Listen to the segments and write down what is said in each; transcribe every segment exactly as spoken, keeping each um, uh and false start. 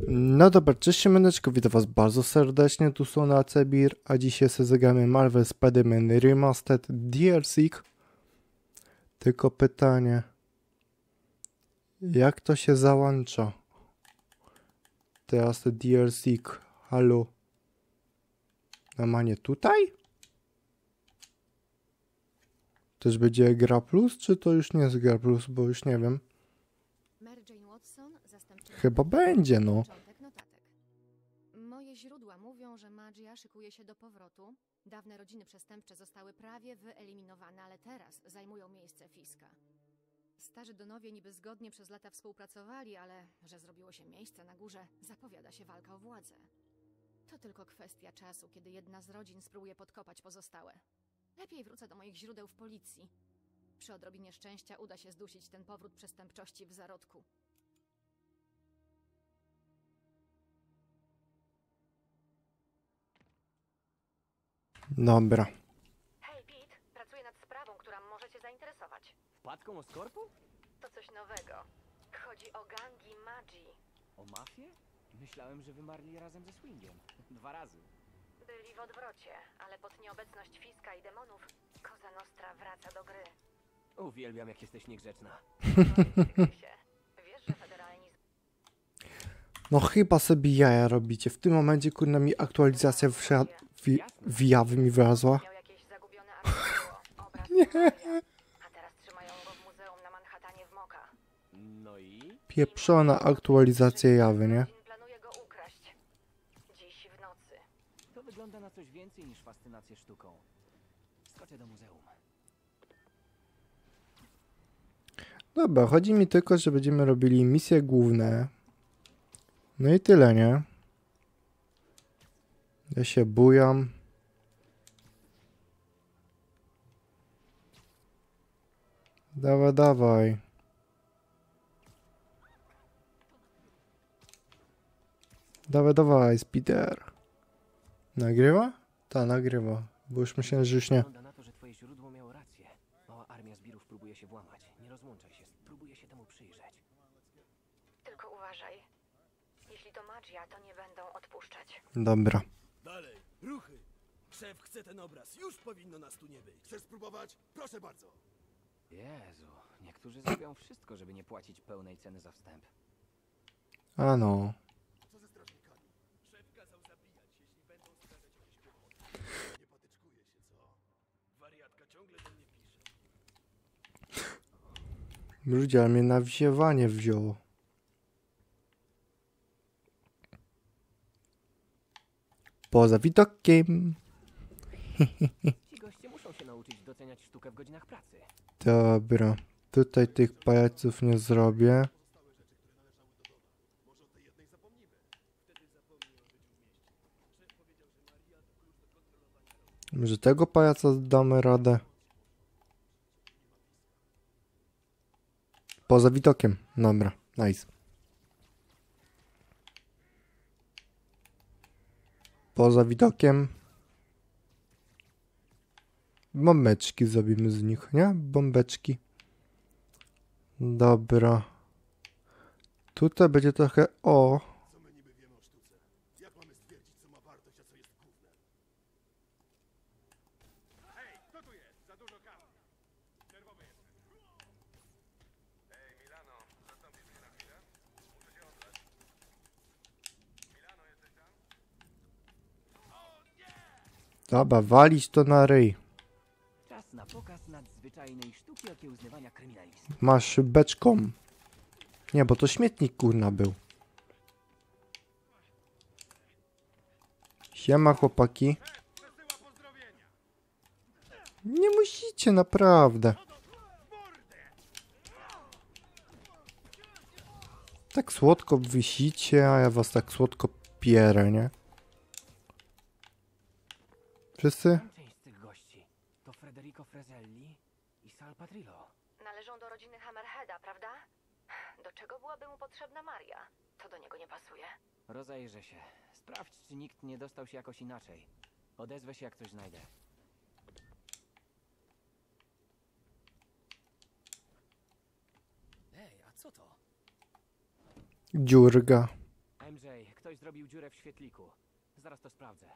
No dobra, cześć siemaneczko, witam was bardzo serdecznie, tu są na Cebir, a dzisiaj sobie zagramy Marvel Spider-Man Remastered D L C. Tylko pytanie, jak to się załącza? Teraz D L C, halo? Normalnie tutaj? Też będzie gra plus, czy to już nie jest gra plus, bo już nie wiem. Chyba będzie, no. Moje źródła mówią, że Magia szykuje się do powrotu. Dawne rodziny przestępcze zostały prawie wyeliminowane, ale teraz zajmują miejsce Fiska. Starzy Donowie niby zgodnie przez lata współpracowali, ale że zrobiło się miejsce na górze, zapowiada się walka o władzę. To tylko kwestia czasu, kiedy jedna z rodzin spróbuje podkopać pozostałe. Lepiej wrócę do moich źródeł w policji. Przy odrobinie szczęścia uda się zdusić ten powrót przestępczości w zarodku. Dobra. Hej, Pete, pracuję nad sprawą, która może cię zainteresować. Wpadką Oscorpu? To coś nowego. Chodzi o gangi magii. O mafię? Myślałem, że wymarli razem ze Swingiem. Dwa razy. Byli w odwrocie, ale pod nieobecność Fiska i demonów Cosa Nostra wraca do gry. Uwielbiam, jak jesteś niegrzeczna. Wiesz, że federalni... No chyba sobie jaja robicie. W tym momencie kurna mi aktualizacja w, w, w jawy mi wylazła. Miał jakieś zagubione artykuło, obraz Maria, a teraz trzymają go w muzeum na Manhattanie w Moka. No i? Pieprzona aktualizacja jawy, nie? Planuje go ukraść. Dziś w nocy. To wygląda na coś więcej niż fascynację sztuką. Skoczę do muzeum. Dobra, chodzi mi tylko, że będziemy robili misje główne. No i tyle, nie? Ja się bujam. Dawaj, dawaj. Dawaj, dawaj, Spider. Nagrywa? Ta, nagrywa. Bo już myślałem, że już nie. Wygląda na to, że twoje źródło miało rację. Mała armia zbirów próbuje się włamać. Nie rozłączaj się. Spróbuję się temu przyjrzeć. Tylko uważaj. Jeśli to magia, to nie będą odpuszczać. Dobra. Dalej, ruchy! Szef chce ten obraz, już powinno nas tu nie być. Chcesz spróbować? Proszę bardzo. Jezu, niektórzy zrobią wszystko, żeby nie płacić pełnej ceny za wstęp. A no. Co ze strażnikami? Szef kazał zabijać, jeśli będą sprawiać jakieś kłopoty. Nie patyczkuje się, co? Wariatka ciągle do mnie pisze. Ludzie, ale mnie na wziewanie wzięło. Poza widokiem. Ci goście muszą się nauczyć doceniać sztukę w godzinach pracy. Dobra. Tutaj tych pajaców nie zrobię. Może tego pajaca damy radę? Poza widokiem. Dobra, nice. Poza widokiem. Bombeczki zrobimy z nich, nie? Bombeczki. Dobra. Tutaj będzie trochę... O! Co my niby wiemy o sztuce? Jak mamy stwierdzić, co ma wartość, a co jest główne? Hej, kto tu jest? Za dużo kawy. Nerwowy jestem. Hej, Milano, zastąpisz mnie na chwilę? Muszę się odlać. Milano, jesteś tam? O nie! Dobra, walić to na ryj. Czas na pokaz nadzwyczajnej sztuki okiełznywania kryminalistów. Masz beczką. Nie, bo to śmietnik kurna był. Siema chłopaki. Przesyła pozdrowienia. Nie musicie, naprawdę. Tak słodko wysicie, a ja was tak słodko pierę, nie? Wszyscy? Część z tych gości to Federico Frezelli i Sal Patrillo. Należą do rodziny Hammerheada, prawda? Do czego byłaby mu potrzebna Maria? To do niego nie pasuje. Rozejrzę się. Sprawdź, czy nikt nie dostał się jakoś inaczej. Odezwę się, jak coś znajdę. Ej, a co to? Dziurga. M M J, ktoś zrobił dziurę w świetliku. Zaraz to sprawdzę.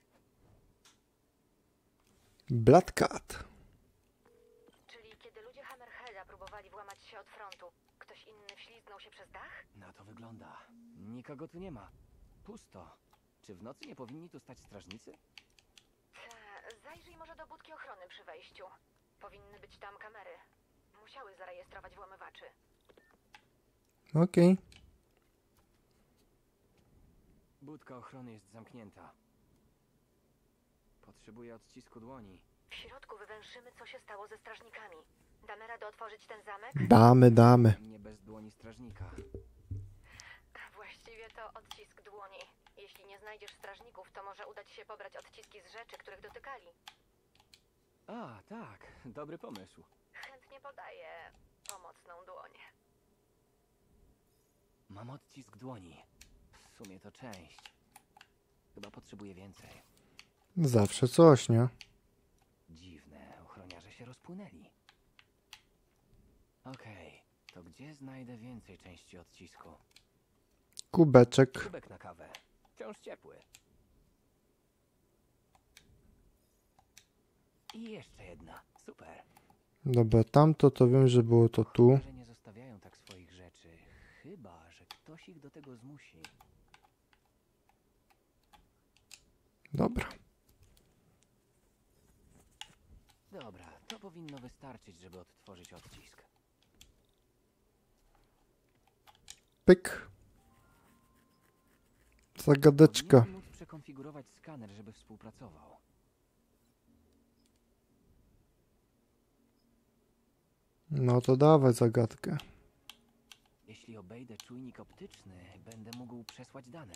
Blood Cat. Czyli kiedy ludzie Hammerheada próbowali włamać się od frontu, ktoś inny wślizgnął się przez dach? Na to wygląda. Nikogo tu nie ma. Pusto. Czy w nocy nie powinni tu stać strażnicy? Ta, zajrzyj może do budki ochrony przy wejściu. Powinny być tam kamery. Musiały zarejestrować włamywaczy. Okej. Budka ochrony jest zamknięta. Potrzebuję odcisku dłoni. W środku wywęszymy, co się stało ze strażnikami. Damy radę otworzyć ten zamek? Damy, damy. Nie bez dłoni strażnika. Właściwie to odcisk dłoni. Jeśli nie znajdziesz strażników, to może udać się pobrać odciski z rzeczy, których dotykali. A, tak. Dobry pomysł. Chętnie podaję pomocną dłoń. Mam odcisk dłoni. W sumie to część. Chyba potrzebuję więcej. Zawsze coś, nie? Dziwne. Ochroniarze się rozpłynęli. Okej. To gdzie znajdę więcej części odcisku? Kubeczek. Kubek na kawę. Wciąż ciepły. I jeszcze jedna. Super. Dobra, tamto to wiem, że było to tu. Ochroniarze nie zostawiają tak swoich rzeczy. Chyba że ktoś ich do tego zmusi. Dobra. Dobra, to powinno wystarczyć, żeby odtworzyć odcisk. Pyk. Zagadeczka. Powinienem móc przekonfigurować skaner, żeby współpracował. No to dawaj zagadkę. Jeśli obejdę czujnik optyczny, będę mógł przesłać dane.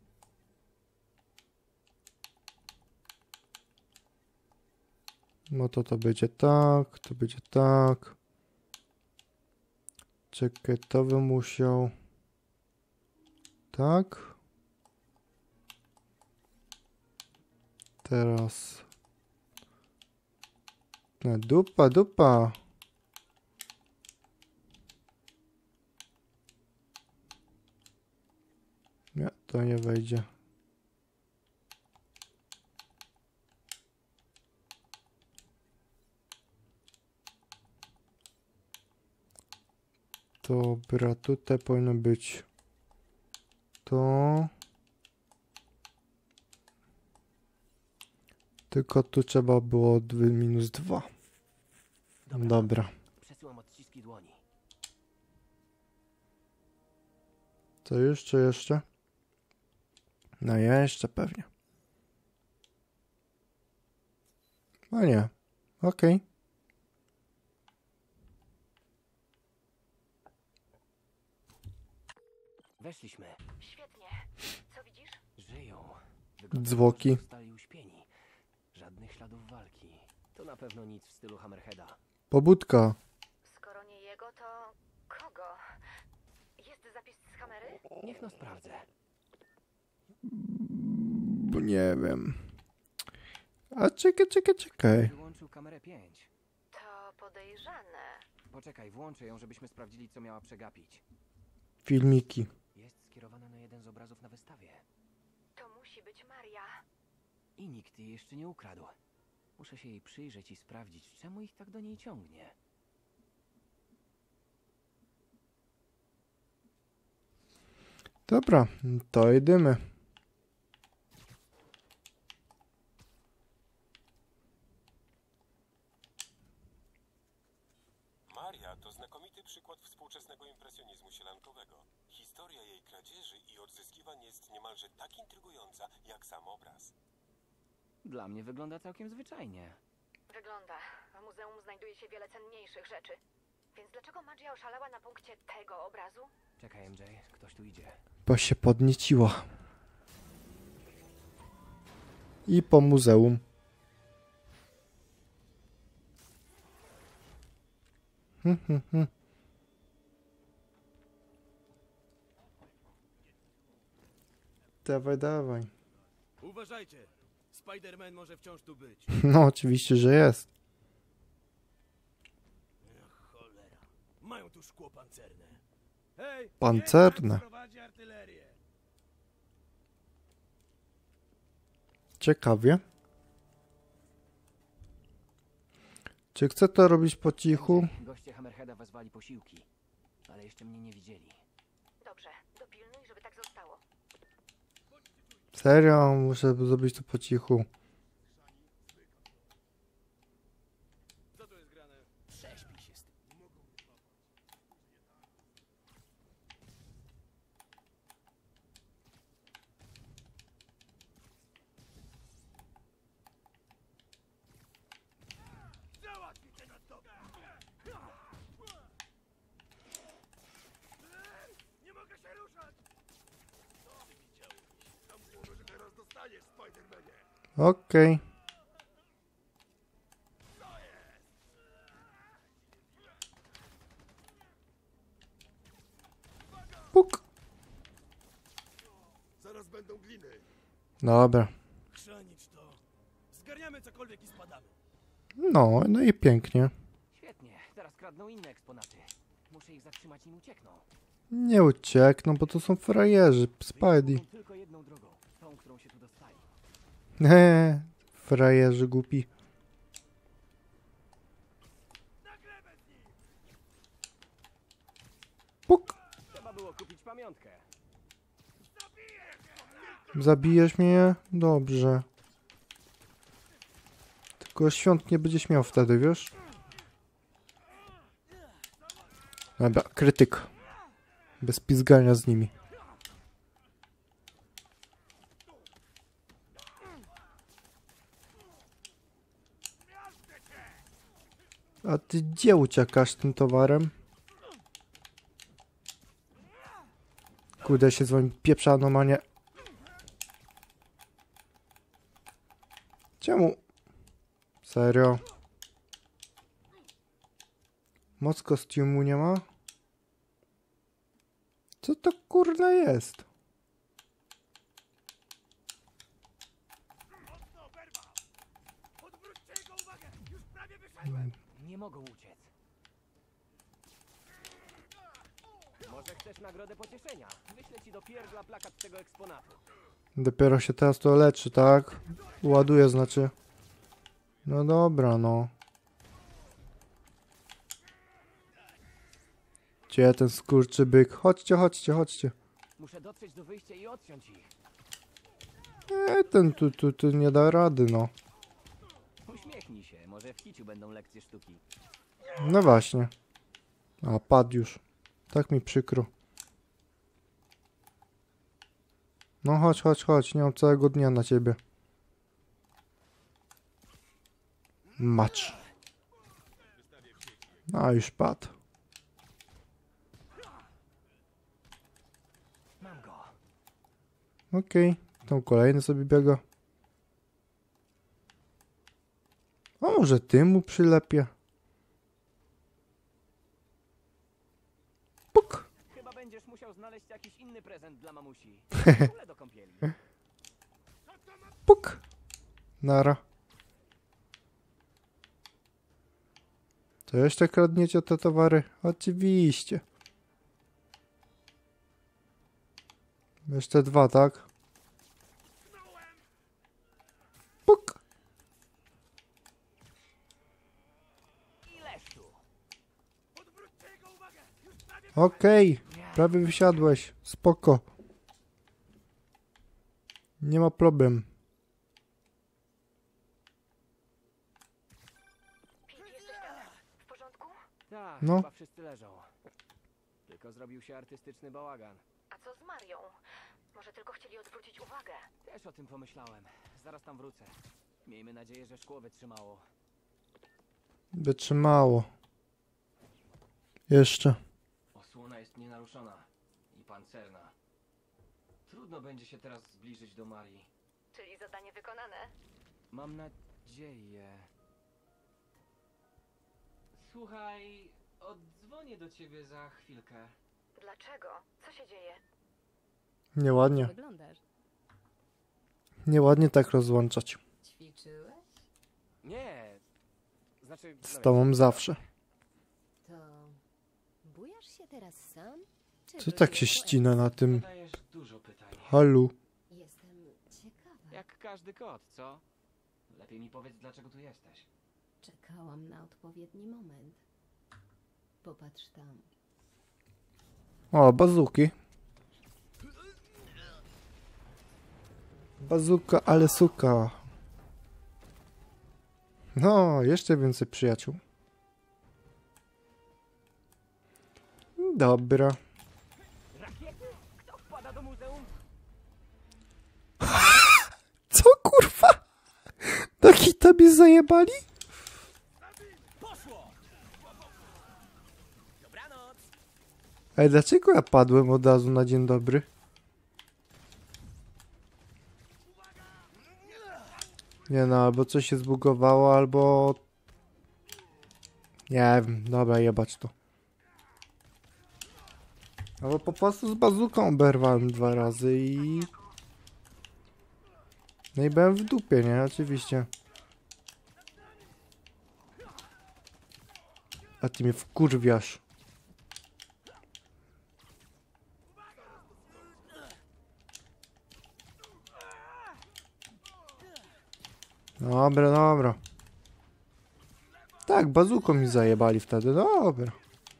No to to będzie tak, to będzie tak. Czekaj, to bym musiał. Tak. Teraz. No, dupa, dupa. Nie, to nie wejdzie. Dobra, tutaj powinno być to. Tylko tu trzeba było minus dwa. Dobra. Dobra. Przesyłam odciski dłoni. Co jeszcze, jeszcze? No jeszcze pewnie. No nie. Okej. Weszliśmy. Świetnie. Co widzisz? Żyją. Wyglądają, Zwłoki. że zostali uśpieni. Żadnych śladów walki. To na pewno nic w stylu Hammerheada. Pobudka. Skoro nie jego, to kogo? Jest zapis z kamery? Niech no sprawdzę. Bo nie wiem. A czekaj, czekaj, czekaj. Wyłączył kamerę pięć. To podejrzane. Poczekaj, włączę ją, żebyśmy sprawdzili, co miała przegapić. Filmiki. Jest skierowana na jeden z obrazów na wystawie. To musi być Maria. I nikt jej jeszcze nie ukradł. Muszę się jej przyjrzeć i sprawdzić, czemu ich tak do niej ciągnie. Dobra, to jedziemy. Maria to znakomity przykład współczesnego impresjonizmu sielankowego. Historia jej kradzieży i odzyskiwań jest niemalże tak intrygująca, jak sam obraz. Dla mnie wygląda całkiem zwyczajnie. Wygląda. W muzeum znajduje się wiele cenniejszych rzeczy. Więc dlaczego Magia oszalała na punkcie tego obrazu? Czekaj, M J, ktoś tu idzie. Bo się podnieciła. I po muzeum. Hm, hm, hm. Dawaj, dawaj. Uważajcie! Spider-Man może wciąż tu być. No oczywiście, że jest. Cholera. Mają tu szkło pancerne. Hej! Pancerne. niech prowadzi artylerię. Ciekawie. Czy chcę to robić po cichu? Goście Hammerheada wezwali posiłki, ale jeszcze mnie nie widzieli. Dobrze, dopilnuj, żeby tak zostało. Serio? Muszę zrobić to po cichu. Co tu jest grane? Prześpij się z tym. Załatwicie nas to! Nie mogę się ruszać! Co ty widziałeś? Tam było, że teraz dostaniesz, Spidermanie! Okej. Puk. Zaraz będą gliny. Dobra. Chrzanić to. Zgarniamy cokolwiek i spadamy. No, no i pięknie. Świetnie, teraz kradną inne eksponaty. Muszę ich zatrzymać, nim uciekną. Nie uciekną, bo to są frajerzy. Spidey. Mogą tylko jedną drogą, tą, którą się tu dostali. Eee, frajerzy głupi. Puk. Trzeba było kupić pamiątkę. Zabijesz mnie? Dobrze. Tylko świąt nie będziesz miał wtedy, wiesz? Dobra, krytyk. Bez pizgania z nimi. A ty gdzie uciekasz tym towarem? Kurde, się z wami pieprza anomanie. Czemu? Serio? Moc kostiumu nie ma? Co to kurna jest? Odwróćcie jego uwagę! Już prawie wyszedłem! Nie mogą uciec. Może chcesz nagrodę pocieszenia? Wyślę ci do pierdla plakat tego eksponatu. Dopiero się teraz to leczy, tak? Ładuje, znaczy. No dobra, no. Gdzie ten skurczybyk? Chodźcie, chodźcie, chodźcie. Muszę dotrzeć do wyjścia i odciąć ich. E, ten tu, tu, tu nie da rady, no. Uśmiechnij się, może w kiciu będą lekcje sztuki. No właśnie. A, padł już. Tak mi przykro. No chodź, chodź, chodź. Nie mam całego dnia na ciebie. Macz. A, już padł. Mam go. Okej. Tam kolejny sobie biega. A może ty mu przylepię? Puk. Chyba będziesz musiał znaleźć jakiś inny prezent dla mamusi. Kule do kąpieli. Puk. Nara. To jeszcze kradniecie te towary? Oczywiście. Jeszcze dwa, tak? Puk. Ileż tu? Odwróćcie jego uwagę! Już prawie Okej. Prawie wysiadłeś. Spoko. Nie ma problem. Pete, jesteś tam? W porządku? Tak, No. chyba wszyscy leżą. Tylko zrobił się artystyczny bałagan. A co z Marią? Może tylko chcieli odwrócić uwagę. Też o tym pomyślałem. Zaraz tam wrócę. Miejmy nadzieję, że szkło wytrzymało. Wytrzymało. Jeszcze. Osłona jest nienaruszona i pancerna. Trudno będzie się teraz zbliżyć do Marii. Czyli zadanie wykonane. Mam nadzieję. Słuchaj, oddzwonię do ciebie za chwilkę. Dlaczego? Co się dzieje? Nieładnie. Wyglądasz. Nieładnie tak rozłączać. Ćwiczyłeś? Nie, znaczy... Z no tobą zawsze. To bujasz się teraz sam? Czy Co tak się wróciłeś po ścina na wiesz, tym zadajesz dużo pytań. halu? Jestem ciekawa. Jak każdy kot, co? Lepiej mi powiedz, dlaczego tu jesteś. Czekałam na odpowiedni moment. Popatrz tam. O, bazuki. Bazuka, ale suka. No, jeszcze więcej przyjaciół. Dobra. Rakiety? Kto wpada do muzeum? Co kurwa? Na hita mi zajebali? Poszło! Dobranoc! Ej, dlaczego ja padłem od razu na dzień dobry? Nie no, albo coś się zbugowało, albo... Nie wiem, dobra, jebać to. Albo po prostu z bazuką oberwałem dwa razy i... No i byłem w dupie, nie? Oczywiście. A ty mnie wkurwiasz. Dobra, dobra. Tak, bazuką mi zajebali wtedy, dobra.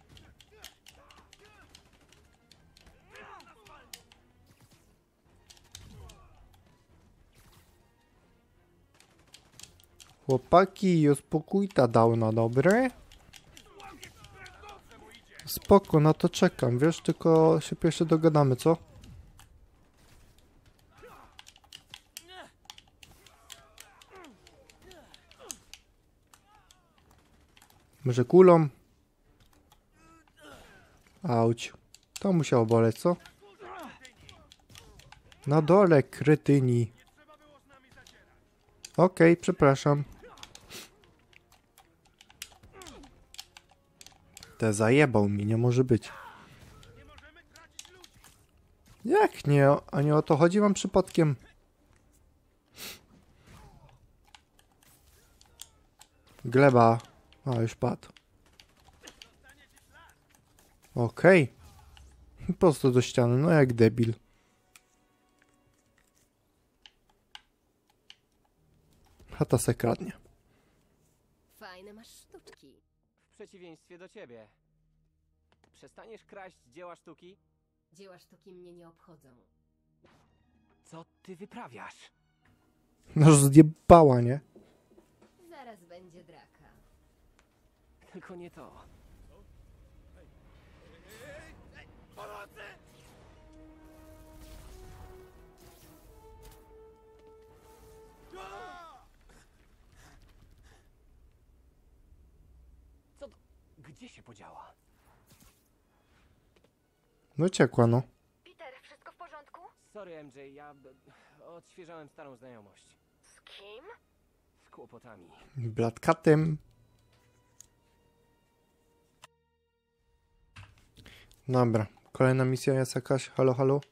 Chłopaki, uspokój ta downa, dobre? Spoko, na to czekam, wiesz, tylko się pierwsze dogadamy, co? Może kulą? Auć. To musiało boleć, co? Na dole, kretyni. Okej, okay, przepraszam. Te zajebał mi, nie może być. Jak nie? A nie o to chodzi wam przypadkiem? Gleba. A, już padł. Okej. Okay. Prosto do ściany, no jak debil. Chata se kradnie. Fajne masz sztuczki. W przeciwieństwie do ciebie. Przestaniesz kraść dzieła sztuki? Dzieła sztuki mnie nie obchodzą. Co ty wyprawiasz? No zjebała, nie? Zaraz będzie draka. Tylko nie to. Pomocy! Co to? Gdzie się podziała? No ciekła, no. Peter, wszystko w porządku? Sorry, M J, ja b- odświeżałem starą znajomość. Z kim? Z kłopotami. Bladkatem. Dobra, kolejna misja jest jakaś. Halo, halo?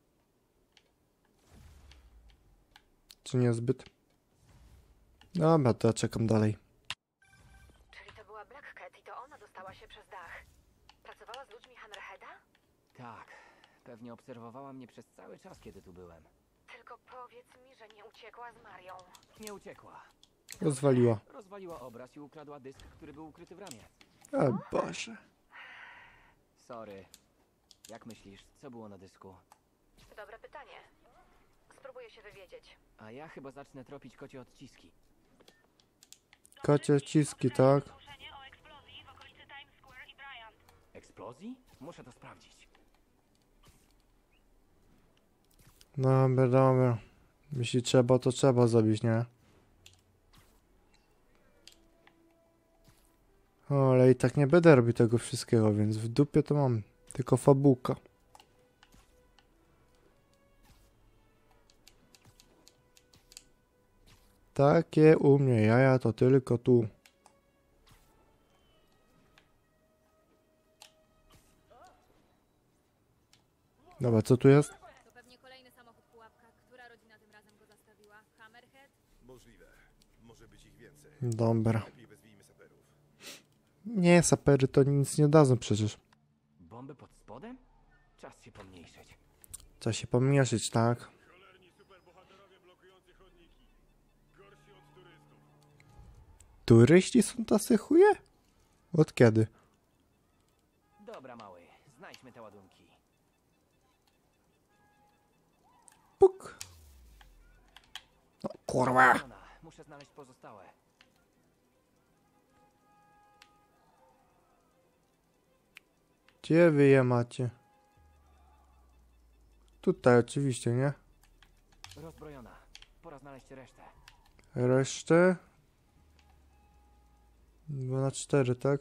Czy niezbyt? Dobra, to ja czekam dalej. Czyli to była Black Cat i to ona dostała się przez dach. Pracowała z ludźmi Hammerheada? Tak, pewnie obserwowała mnie przez cały czas, kiedy tu byłem. Tylko powiedz mi, że nie uciekła z Marią. Nie uciekła. Rozwaliła. Rozwaliła obraz i ukradła dysk, który był ukryty w ramie. O Boże. Sorry. Jak myślisz, co było na dysku? Dobre pytanie. Spróbuję się wywiedzieć. A ja chyba zacznę tropić kocie odciski. Kocie ściski, tak? Eksplozji? Muszę to sprawdzić. Dobra, dobra. Jeśli trzeba, to trzeba zrobić, nie? O, ale i tak nie będę robił tego wszystkiego, więc w dupie to mam tylko fabułka. Takie u mnie jaja to tylko tu. Dobra, co tu jest? To pewnie kolejny samochód pułapka. Która rodzina tym razem go zastawiła? Hammerhead? Możliwe. Może być ich więcej. Dobra. Lepiej wezwijmy saperów. Nie, sapery to nic nie dadzą przecież. Bomby pod spodem? Czas się pomniejszyć. Trzeba się pomniejszyć, tak? Cholerni superbohaterowie blokujący chodnik Turyści są tacy chuje? Od kiedy? Dobra, mały, znajdźmy te ładunki. Puk. No kurwa. Ona, muszę znaleźć pozostałe. Gdzie wy je macie? Tutaj oczywiście, nie? Rozbrojona. Pora znaleźć resztę. Resztę? dwa na cztery, tak?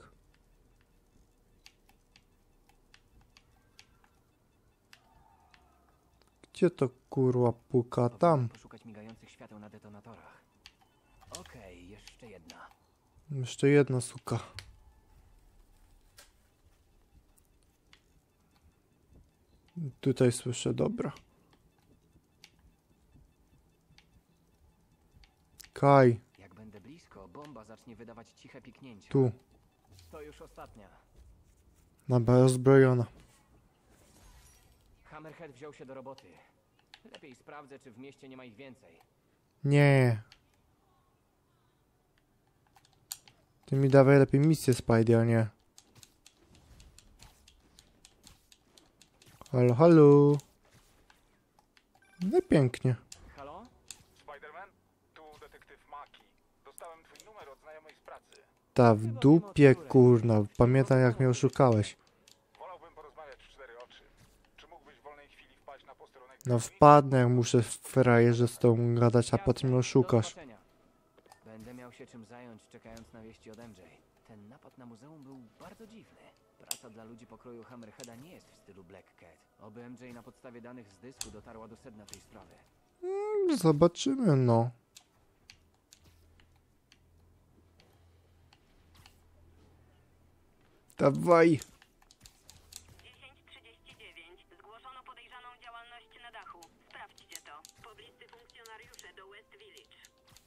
Gdzie to kurwa puka? Tam. Powinienem poszukać migających świateł na detonatorach. Okej, jeszcze jedna. Jeszcze jedna suka. Tutaj słyszę, dobra. Kaj, Jak będę blisko, bomba zacznie wydawać ciche piknięcia. tu. To już ostatnia. Dobra, rozbrojona. Hammerhead wziął się do roboty. Lepiej sprawdzę, czy w mieście nie ma ich więcej. Nie. Ty mi dawaj lepiej misję, Spidey, a nie. Halo, halo. No i pięknie. Halo? Spider-Man? Tu detektyw Maki. Dostałem twój numer od znajomej z pracy. Ta w dupie, kurna. Pamiętam, jak mnie oszukałeś. Wolałbym porozmawiać w cztery oczy. Czy mógłbyś w wolnej chwili wpaść na posterunek? No wpadnę, jak muszę w frajerze z tą gadać, a potem mnie Do oszukasz. zobaczenia. Będę miał się czym zająć, czekając na wieści od M J. Ten napad na muzeum był bardzo dziwny. Praca dla ludzi pokroju Hammerheada nie jest w stylu Black Cat. Oby M J na podstawie danych z dysku dotarła do sedna tej sprawy. Zobaczymy, no. Dawaj. dziesięć trzydzieści dziewięć. Zgłoszono podejrzaną działalność na dachu. Sprawdźcie to. Pobliscy funkcjonariusze do West Village.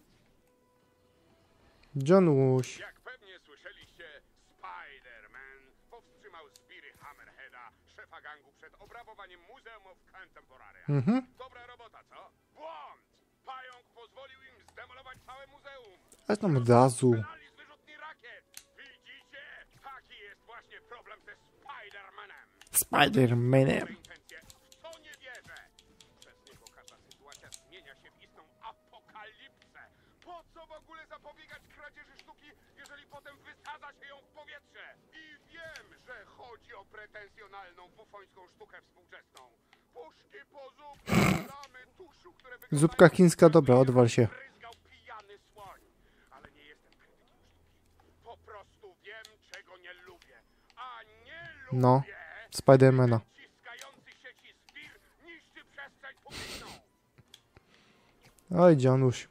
John Łuś. Jak pewnie słyszeliście, Spider-Man powstrzymał zbiry Hammerheada, szefa gangu, przed obrabowaniem Muzeum of Contemporary. Mhm. Dobra robota, co? Błąd! Pająk pozwolił im zdemolować całe muzeum. A tam od razu. Strzelali z wyrzutni rakiet. Widzicie? Taki jest właśnie problem ze Spider-Manem. Spider-Manem. Intencje, w co nie wierzę. Przez niego każda sytuacja zmienia się w istną apokalipsę. Po co w ogóle zapobiegać kradzieży sztuki, jeżeli potem wysadza się ją w powietrze? I wiem, że chodzi o pretensjonalną bufońską sztukę współczesną. Puszki po zupie, ramy tuszu, które wyglądają... Zupka chińska, dobra, odwal się. Bryzgał pijany słoń. Ale nie jestem krytykiem sztuki. Po prostu wiem, czego nie lubię. A nie lubię... No, Spidermana. Ciskający sieci zbir niszczy przestrzeń publiczną. Oj, Janusz.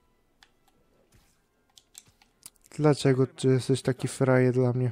Dlaczego ty jesteś taki frajer dla mnie?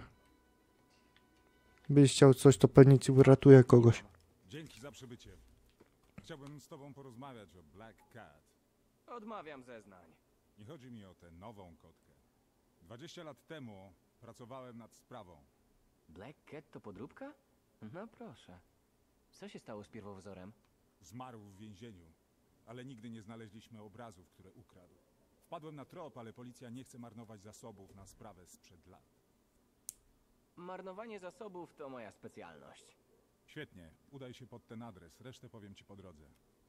Byś chciał coś, to pewnie ci uratuje kogoś. Dzięki za przybycie. Chciałbym z tobą porozmawiać o Black Cat. Odmawiam zeznań. Nie chodzi mi o tę nową kotkę. dwadzieścia lat temu pracowałem nad sprawą. Black Cat to podróbka? No proszę. Co się stało z pierwowzorem? Zmarł w więzieniu, ale nigdy nie znaleźliśmy obrazów, które ukradł. Wpadłem na trop, ale policja nie chce marnować zasobów na sprawę sprzed lat. Marnowanie zasobów to moja specjalność. Świetnie, udaj się pod ten adres, resztę powiem ci po drodze.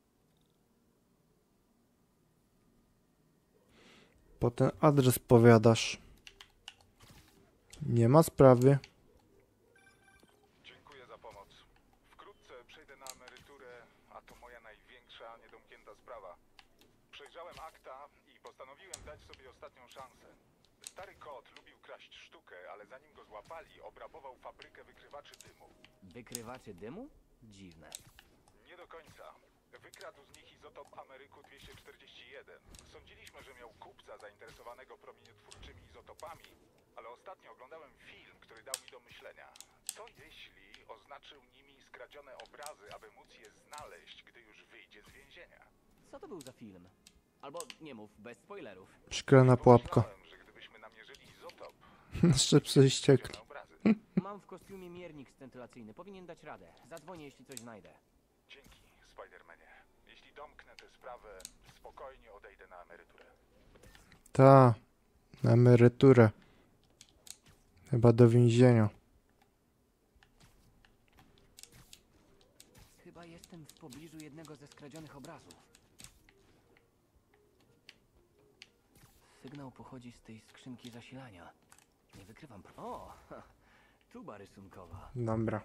Po ten adres powiadasz. Nie ma sprawy. Dziękuję za pomoc. Wkrótce przejdę na emeryturę, a to moja największa niedomknięta sprawa. Przejrzałem akta i postanowiłem dać sobie ostatnią szansę. Stary kot lubił kraść sztukę, ale zanim go złapali, obrabował fabrykę wykrywaczy dymu. Wykrywaczy dymu? Dziwne. Nie do końca. Wykradł z nich izotop Ameryku dwieście czterdzieści jeden. Sądziliśmy, że miał kupca zainteresowanego promieniotwórczymi izotopami, ale ostatnio oglądałem film, który dał mi do myślenia. Co jeśli oznaczył nimi skradzione obrazy, aby móc je znaleźć, gdy już wyjdzie z więzienia? Co to był za film? Albo nie mów, bez spoilerów. Szklana pułapka. Pomyślałem, że gdybyśmy namierzyli izotop, Jeszcze prześciekli. skradzione obrazy. Mam w kostiumie miernik scentylacyjny. Powinien dać radę. Zadzwonię, jeśli coś znajdę. Dzięki, Spider-Manie. Jeśli domknę tę sprawę, spokojnie odejdę na emeryturę. Ta. Na emeryturę. Chyba do więzienia. Chyba jestem w pobliżu jednego ze skradzionych obrazów. Sygnał pochodzi z tej skrzynki zasilania. Nie wykrywam... pro- O! Ha, tuba rysunkowa. Dobra.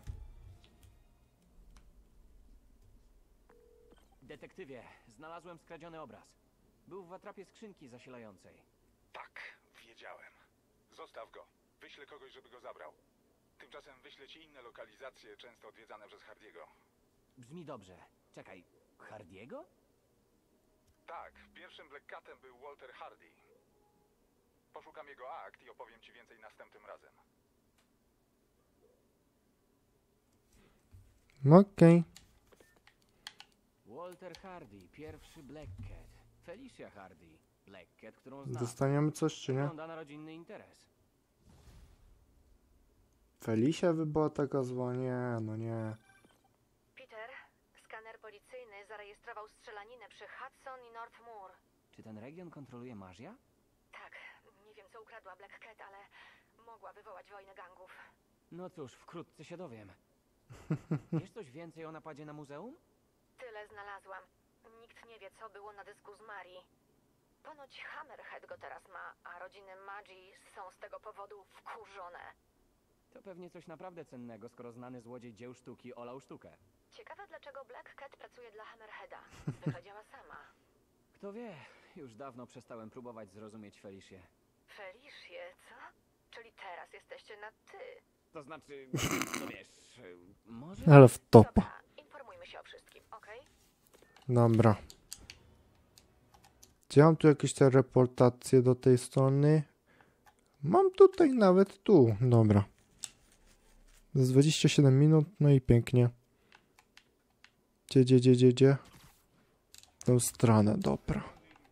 Detektywie, znalazłem skradziony obraz. Był w atrapie skrzynki zasilającej. Tak, wiedziałem. Zostaw go. Wyślę kogoś, żeby go zabrał. Tymczasem wyślę ci inne lokalizacje, często odwiedzane przez Hardiego. Brzmi dobrze. Czekaj, Hardiego? Tak, pierwszym Black Catem był Walter Hardy. Poszukam jego akt i opowiem ci więcej następnym razem. Okej. Walter Hardy, pierwszy Black Cat. Felicia Hardy, Black Cat, którą znam. Dostaniemy coś, czy nie? Wygląda na rodzinny interes. Felicia by była taka zła? Nie, no nie. Peter, skaner policyjny zarejestrował strzelaninę przy Hudson i North Moor. Czy ten region kontroluje Magia? Tak, nie wiem co ukradła Black Cat, ale mogła wywołać wojnę gangów. No cóż, wkrótce się dowiem. Wiesz coś więcej o napadzie na muzeum? Tyle znalazłam. Nikt nie wie, co było na dysku z Marii. Ponoć Hammerhead go teraz ma, a rodziny Magii są z tego powodu wkurzone. To pewnie coś naprawdę cennego, skoro znany złodziej dzieł sztuki olał sztukę. Ciekawe, dlaczego Black Cat pracuje dla Hammerheada. Zwykle działa sama. Kto wie, już dawno przestałem próbować zrozumieć Felicię. Felicię, co? Czyli teraz jesteście na ty. To znaczy, no wiesz, może... Ale w topa. Dobra, informujmy się o wszystkim, okej? Dobra. Czy ja mam tu jakieś te reportacje do tej strony? Mam tutaj nawet tu. Dobra. Z dwadzieścia siedem minut, no i pięknie. Gdzie, gdzie, gdzie, gdzie, gdzie? Tą stronę, dobra.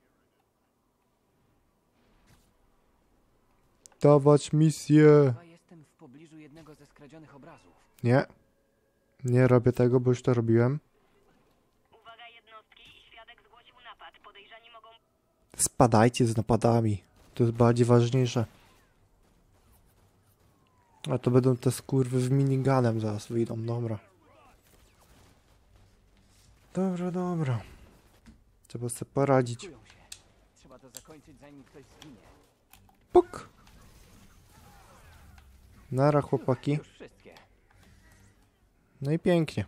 Dawać misję. Chyba jestem w pobliżu jednego ze skradzionych obrazów. Nie. Nie robię tego, bo już to robiłem. Uwaga jednostki, świadek zgłosił napad. Podejrzani mogą... Spadajcie z napadami. To jest bardziej ważniejsze. A to będą te skurwy z miniganem zaraz wyjdą, dobra. Dobra, dobra. Trzeba sobie poradzić. Szykują się. Trzeba to zakończyć, zanim ktoś zginie. Puk! Nara, chłopaki. Już wszystkie. No i pięknie.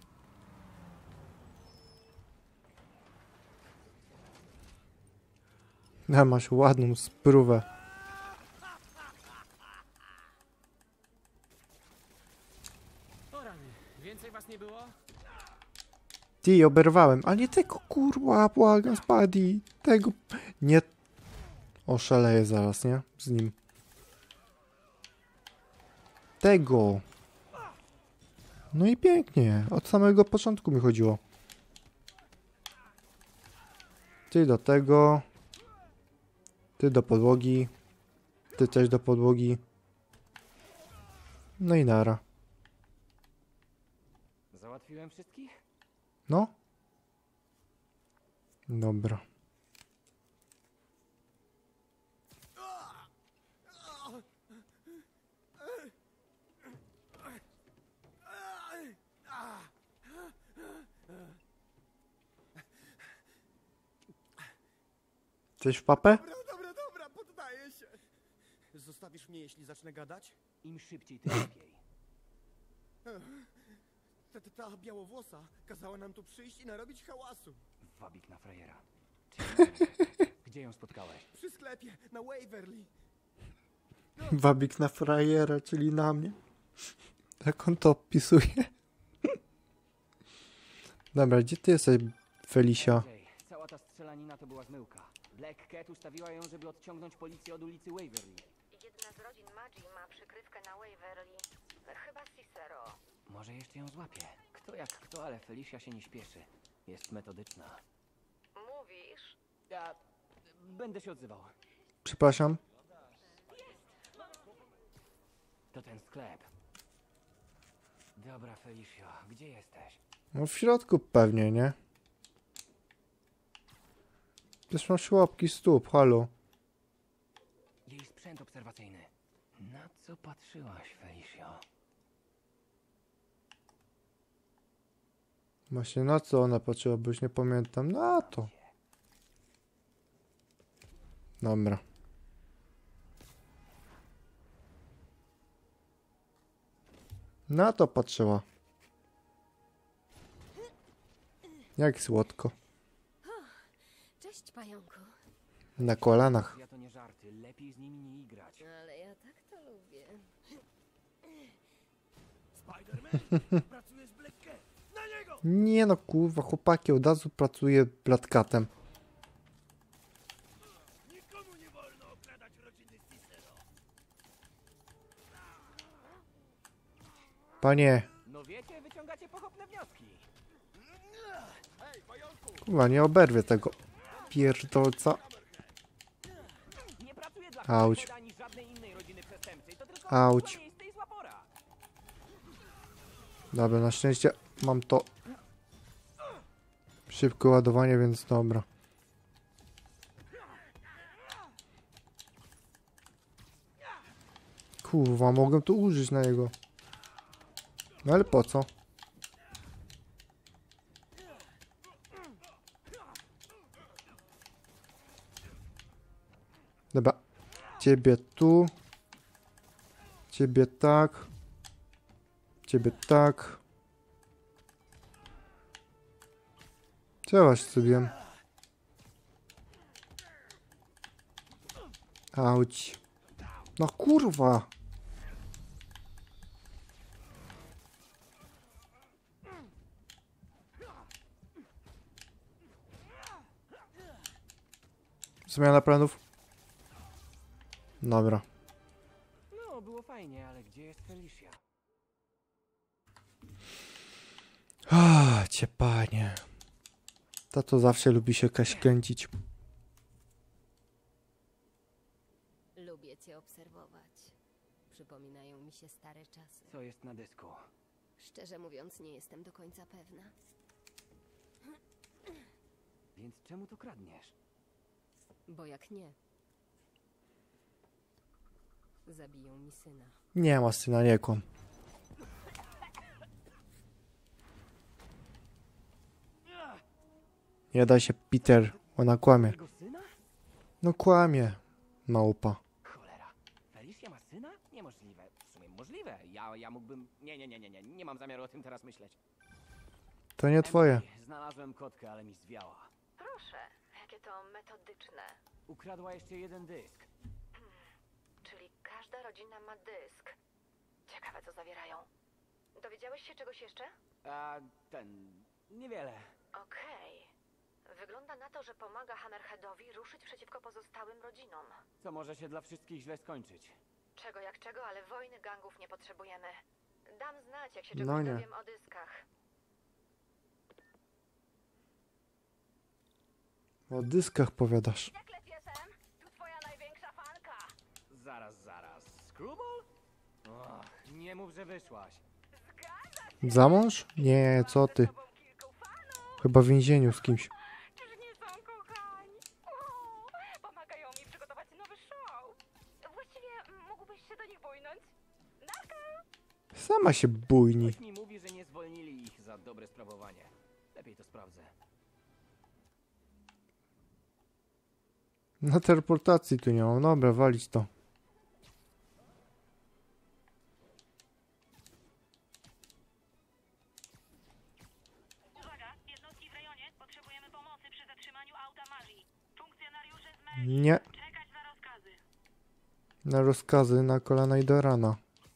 A masz ładną sprówę. O rany, więcej was nie było? Ty, oberwałem, ale nie tego, kurwa, błagam, Spadi. Tego, nie. Oszaleję zaraz, nie? Z nim. Tego. No i pięknie. Od samego początku mi chodziło. Ty do tego. Ty do podłogi. Ty też do podłogi. No i nara. Załatwiłem wszystkich? No. Dobra. Coś w papę? Dobra, dobra, dobra, poddaję się. Zostawisz mnie, jeśli zacznę gadać? Im szybciej, tym lepiej. Ta, ta, ta białowłosa kazała nam tu przyjść i narobić hałasu. Wabik na frajera. Czyli... Gdzie ją spotkałeś? Przy sklepie, na Waverly. Wabik na frajera, czyli na mnie. Jak on to opisuje? Dobra, gdzie ty jesteś, Felicia? Ej, cała ta strzelanina to była zmyłka. Black Cat ustawiła ją, żeby odciągnąć policję od ulicy Waverly. Jedna z rodzin Magii ma przykrywkę na Waverly. Chyba Cicero. Może jeszcze ją złapie. Kto jak kto, ale Felicia się nie śpieszy. Jest metodyczna. Mówisz? Ja... będę się odzywał. Przepraszam. To ten sklep. Dobra, Felicio, gdzie jesteś? No w środku pewnie, nie? Też mam szłapki stóp, halo. Jej sprzęt obserwacyjny. Na co patrzyłaś, Felicio? Właśnie na co ona patrzyła, bo już nie pamiętam. Na to. Dobra. Na to patrzyła. Jak słodko. Cześć, pająku. Na kolanach. Ja to nie żarty, lepiej z nimi nie igrać. Ale ja tak to lubię. Spider-Man, pracujesz z Black Cat. Na niego! Nie no kurwa, chłopaki, od razu pracuje Blackcatem. Nikomu nie wolno okradać rodziny Cicero. Panie, No wiecie, wyciągacie pochopne wnioski. Hej, pająku! kurwa, nie oberwie tego pierdolca. Nie pracuję dla Auć. Hammerheada ani żadnej innej rodziny przestępczej, to tylko Auć. złe miejsce i zła pora. Dobra, na szczęście mam to szybkie ładowanie, więc dobra. Kurwa, mogę tu użyć na jego. No ale po co? Dobra. Ciebie tu. Ciebie tak. Ciebie tak. Trzeba sobie. Auć. No kurwa. Zmiana planów. Dobra. No, było fajnie, ale gdzie jest Felicia? Ah, cię panie. Tato zawsze lubi się kaś kręcić. Lubię cię obserwować. Przypominają mi się stare czasy. Co jest na dysku? Szczerze mówiąc, nie jestem do końca pewna. Więc czemu to kradniesz? Bo jak nie, zabiją mi syna. Nie ma syna, nie kłam. Nie da się, Peter. Ona kłamie. Jego syna? No kłamie. Małpa. Cholera. Felicia ma syna? Niemożliwe. W sumie możliwe. Ja, ja mógłbym... Nie, nie, nie, nie, nie. Nie mam zamiaru o tym teraz myśleć. To nie twoje. Emily, znalazłem kotkę, ale mi zwiała. Proszę, jakie to metodyczne. Ukradła jeszcze jeden dysk. Czyli każda rodzina ma dysk. Ciekawe, co zawierają. Dowiedziałeś się czegoś jeszcze? A ten... niewiele. Okej. Wygląda na to, że pomaga Hammerheadowi ruszyć przeciwko pozostałym rodzinom. Co może się dla wszystkich źle skończyć. Czego jak czego, ale wojny gangów nie potrzebujemy. Dam znać, jak się No czegoś nie. dowiem o dyskach. O dyskach powiadasz. Jak leciesem? Tu twoja największa fanka. Zaraz, zaraz. Screwball? Och, nie mów, że wyszłaś. Za mąż? Nie, co ty. Chyba w więzieniu z kimś. Czyż nie są kochani? O, pomagają mi przygotować nowy show. Właściwie mógłbyś się do nich bujnąć. Narka! Sama się bujni. Ktoś mi mówi, że nie zwolnili ich za dobre sprawowanie. Lepiej to sprawdzę. Na teleportacji tu nie mam. Dobra, walić to. Uwaga, jednostki w rejonie. Potrzebujemy pomocy przy zatrzymaniu auta Marii. Funkcjonariusze z Mary. Nie. Czekać na rozkazy. Na rozkazy, na kolana i do rana.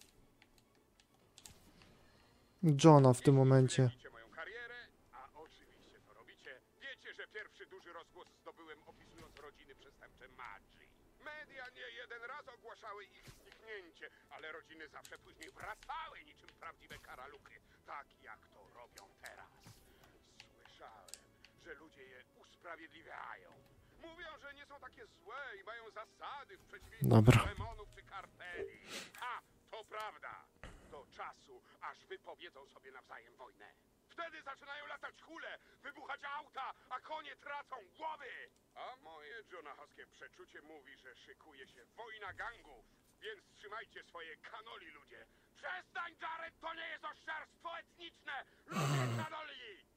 Johna w tym momencie. Wiecie moją karierę, a oczywiście co robicie. Wiecie, że pierwszy duży rozgłos zdobyłem opisując rodziny przestępcze Magii. Media nie jeden raz ogłaszały ich zniknięcie, ale rodziny zawsze później wracały niczym prawdziwe karaluchy, tak jak to robią teraz. Słyszałem, że ludzie je usprawiedliwiają. Mówią, że nie są takie złe i mają zasady w przeciwieństwie Dobra. do demonów czy karteli. Ha, to prawda. Do czasu, aż wypowiedzą sobie nawzajem wojnę. Wtedy zaczynają latać hule, wybuchać auta, a konie tracą głowy. A moje jonahowskie przeczucie mówi, że szykuje się wojna gangów. Więc trzymajcie swoje kanoli, ludzie. Przestań, Jared, to nie jest oszczerstwo etniczne. Ludzie kanoli!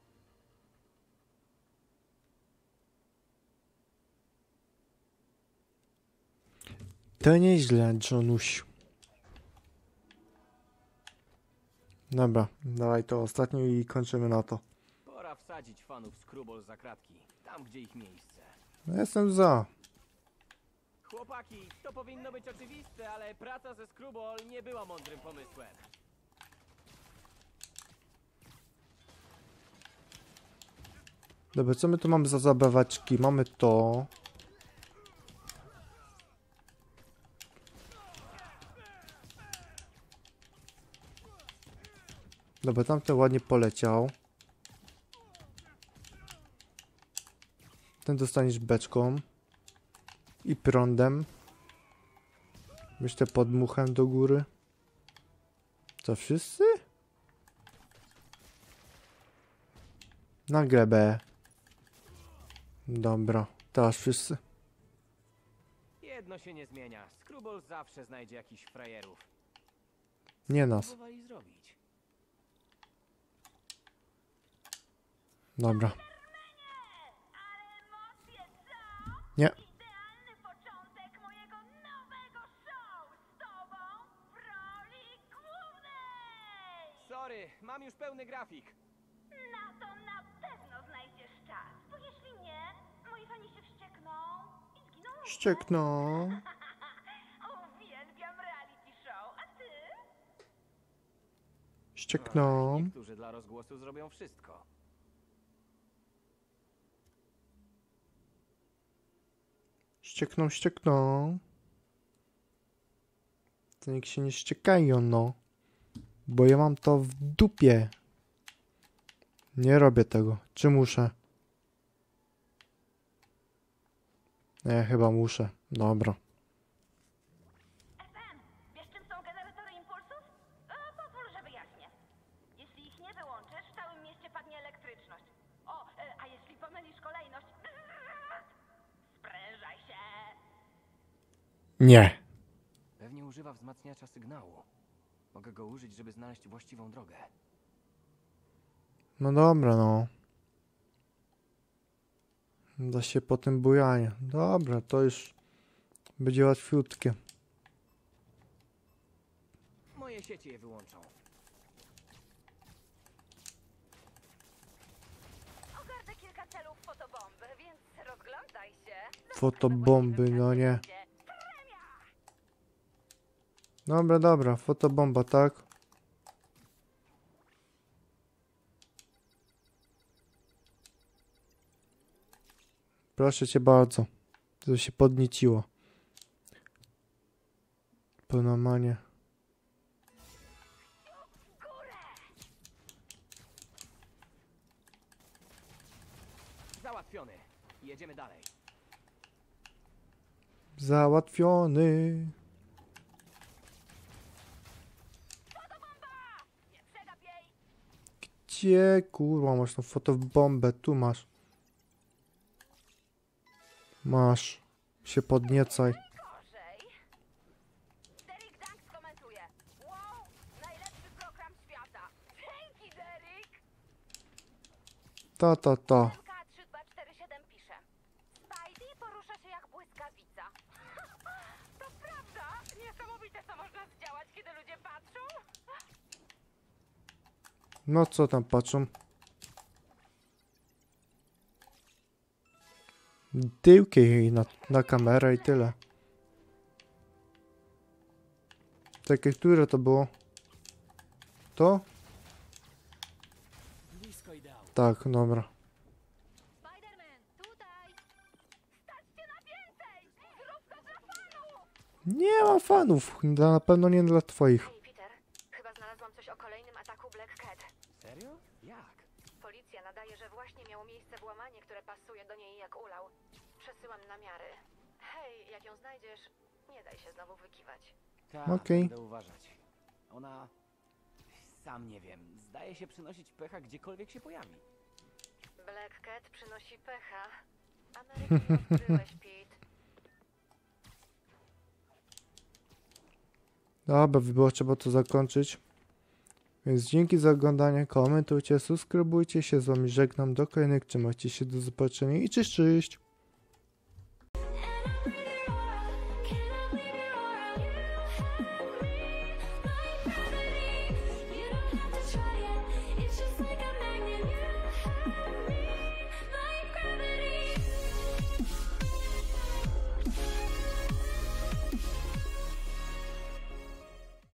To nieźle, Jonuś. Dobra, dawaj to ostatnio i kończymy na to. Pora wsadzić fanów Screwball za kratki, tam gdzie ich miejsce. No jestem za. Chłopaki, to powinno być oczywiste, ale praca ze Screwball nie była mądrym pomysłem. Dobra, co my tu mamy za zabawaczki? Mamy to. Dobra, tamten ładnie poleciał. Ten dostaniesz beczką. I prądem. Myślę podmuchem do góry. Co, wszyscy? Na glebę. Dobra, teraz wszyscy. Jedno się nie zmienia. Screwball zawsze znajdzie jakichś frajerów. Nie nas. Próbowali zrobić. Dobra. Nie. Idealny początek mojego nowego show z tobą w roli głównej! Sorry, mam już pełny grafik. Na to na pewno znajdziesz czas, bo jeśli nie, moi fani się wściekną i zginą. Ściekną. Uwielbiam reality show, a ty? Ściekną. Niektórzy dla rozgłosu zrobią wszystko. Ściekną, ściekną. To niech się nie ściekają, no. Bo ja mam to w dupie. Nie robię tego. Czy muszę? Ja chyba muszę. Dobra. F M, wiesz czym są generatory impulsów? E, pozwól, że wyjaśnię. Jeśli ich nie wyłączysz, w całym mieście padnie elektryczność. O, e, a jeśli pomylisz kolejność... Sprężaj się! Nie. Pewnie używa wzmacniacza sygnału. Mogę go użyć, żeby znaleźć właściwą drogę. No dobra, no. Da się po tym bujanie. Dobra, to już będzie łatwiutkie. Moje sieci je wyłączą. Ogarnę kilka celów fotobomby, więc rozglądaj się. Fotobomby, no nie. Dobra, dobra, fotobomba, tak? Proszę cię bardzo. To się podnieciło. Ponomanie. Załatwiony. Jedziemy dalej. Załatwiony. Gdzie kurwa masz tą fotobombę? Tu masz. Masz. Się podniecaj. Gorzej. Derek Dank skomentuje. Wow, najlepszy program świata. Dzięki, Derek! Ta, ta, ta. M K trzy dwa cztery siedem pisze. Spidey porusza się jak błyskawica. To prawda? Niesamowite, co można zdziałać, kiedy ludzie patrzą. No co tam patrzą? Tyłki jej na, na kamerę i tyle. Takie, które to było? To? Blisko ideału. Tak, dobra. Spider-Man, tutaj! Staćcie na więcej! Zrób to dla fanów! Nie ma fanów. Na pewno nie dla twoich. Hej, Peter. Chyba znalazłam coś o kolejnym ataku Black Cat. Serio? Jak? Policja nadaje, że właśnie miało miejsce włamanie, które pasuje do niej jak ulał. Przesyłam namiary. Hej, jak ją znajdziesz, nie daj się znowu wykiwać. Tak, Okej. będę uważać. Ona Sam nie wiem. Zdaje się przynosić pecha gdziekolwiek się pojawi. Black Cat przynosi pecha. Ameryki nie odkryłeś, Pete. Dobra, by było trzeba to zakończyć. Więc dzięki za oglądanie, komentujcie, subskrybujcie się, z wami żegnam, do kolejnych, trzymajcie się, do zobaczenia i cześć, cześć!